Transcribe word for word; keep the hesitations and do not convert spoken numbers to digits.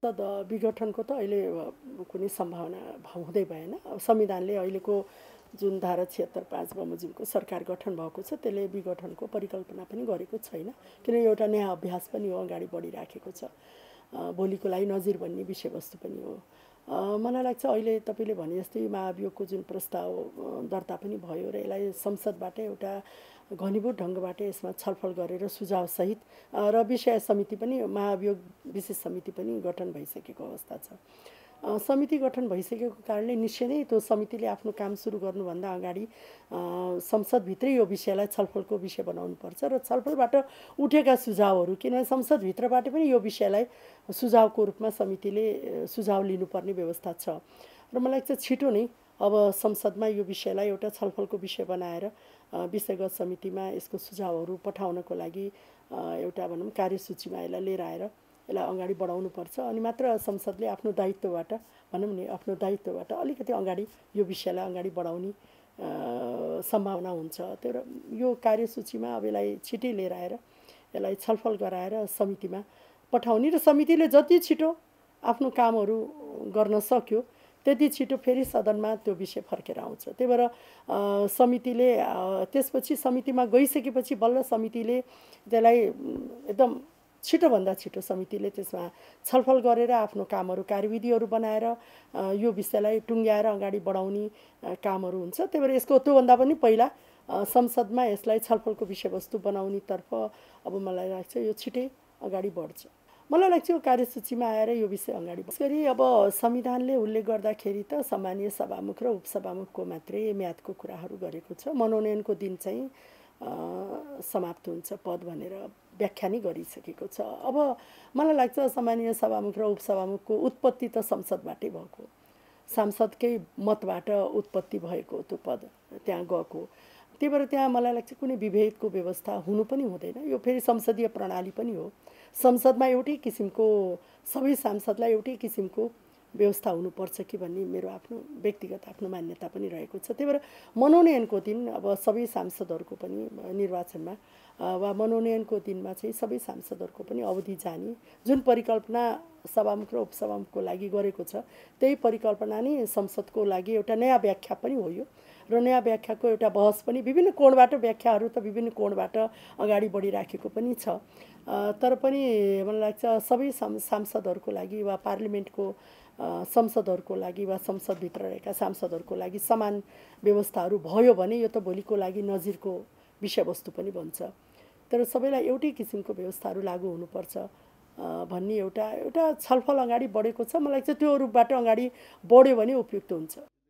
तद विघटनको त अहिले कुनै सम्भावना हुँदै भएन। संविधानले अहिलेको जुन धारा छिहत्तर पाँच बमोजिमको सरकार गठन भएको छ त्यसले विघटनको परिकल्पना पनि गरेको छैन, किन एउटा नयाँ अभ्यास पनि हो, अगाडि बढिराखेको छ। भोलिको लागि नजिर भन्ने विषयवस्तु पनि हो। मलाई लाग्छ अहिले तपाईँले भने जस्तै महाभियोगको जुन प्रस्ताव दर्ता पनि भयो र यसलाई संसदबाट एउटा घनीभूत ढङ्गबाट यसमा छलफल गरेर सुझावसहित र विषय समिति पनि महाभियोग विशेष समिति पनि गठन भइसकेको अवस्था छ। समिति गठन भइसकेको कारणले निश्चय नै त्यो समितिले आफ्नो काम सुरु गर्नुभन्दा अगाडि संसदभित्रै यो विषयलाई छलफलको विषय बनाउनुपर्छ र छलफलबाट उठेका सुझावहरू, किनभने संसदभित्रबाट पनि यो विषयलाई सुझावको रूपमा समितिले सुझाव लिनुपर्ने व्यवस्था छ र मलाई लाग्छ छिटो नै अब संसदमा यो विषयलाई एउटा छलफलको विषय बनाएर विषयगत समितिमा यसको सुझावहरू पठाउनको लागि एउटा भनौँ कार्यसूचीमा यसलाई लिएर आएर यसलाई अगाडि बढाउनुपर्छ। अनि मात्र संसदले आफ्नो दायित्वबाट भनौँ नि आफ्नो दायित्वबाट अलिकति अगाडि यो विषयलाई अगाडि बढाउने सम्भावना हुन्छ। तर यो कार्यसूचीमा अब यसलाई छिटै लिएर आएर यसलाई छलफल गराएर समितिमा पठाउने र समितिले जति छिटो आफ्नो कामहरू गर्न सक्यो त्यति छिटो फेरि सदनमा त्यो विषय फर्केर आउँछ। त्यही भएर समितिले त्यसपछि समितिमा गइसकेपछि बल्ल समितिले त्यसलाई एकदम छिटोभन्दा छिटो समितिले त्यसमा छलफल गरेर आफ्नो कामहरू कार्यविधिहरू बनाएर यो विषयलाई टुङ्ग्याएर अगाडि बढाउने कामहरू हुन्छ। त्यही भएर यसको त्योभन्दा पनि पहिला संसदमा यसलाई छलफलको विषयवस्तु बनाउनेतर्फ अब मलाई लाग्छ यो छिटै अगाडि बढ्छ। मलाई लाग्छ यो कार्यसूचीमा आएर यो विषय अगाडि बढ्छ। गरी अब संविधानले उल्लेख गर्दाखेरि त सामान्य सभामुख र उपसभामुखको मात्रै म्यादको कुराहरू गरेको छ। मनोनयनको दिन चाहिँ समाप्त हुन्छ पद भनेर व्याख्या नै गरिसकेको छ। अब मलाई लाग्छ सामान्य सभामुख र उपसभामुखको उत्पत्ति त संसदबाटै भएको, सांसदकै मतबाट उत्पत्ति भएको त्यो पद त्यहाँ गएको। त्यही भएर त्यहाँ मलाई लाग्छ कुनै विभेदको व्यवस्था हुनु पनि हुँदैन। यो फेरि संसदीय प्रणाली पनि हो। संसदमा एउटै किसिमको सबै सांसदलाई एउटै किसिमको व्यवस्था हुनुपर्छ कि भन्ने मेरो आफ्नो व्यक्तिगत आफ्नो मान्यता पनि रहेको छ। त्यही भएर मनोनयनको दिन अब सबै सांसदहरूको पनि निर्वाचनमा वा मनोनयनको दिनमा चाहिँ सबै सांसदहरूको पनि अवधि जाने जुन परिकल्पना सभामुख र उपसभामुखको लागि गरेको छ त्यही परिकल्पना नै संसदको लागि एउटा नयाँ व्याख्या पनि हो यो र नयाँ व्याख्याको एउटा बहस पनि विभिन्न कोणबाट व्याख्याहरू त विभिन्न कोणबाट अगाडि बढिराखेको पनि छ। तर पनि मलाई लाग्छ सबै सांसदहरूको लागि वा पार्लिमेन्टको संसदहरूको लागि वा संसदभित्र रहेका सांसदहरूको लागि समान व्यवस्थाहरू भयो भने यो त भोलिको लागि नजिरको विषयवस्तु पनि बन्छ। तर सबैलाई एउटै किसिमको व्यवस्थाहरू लागू हुनुपर्छ भन्ने एउटा एउटा छलफल अगाडि बढेको छ। मलाई लाग्छ त्यो रूपबाट अगाडि बढ्यो भने उपयुक्त हुन्छ।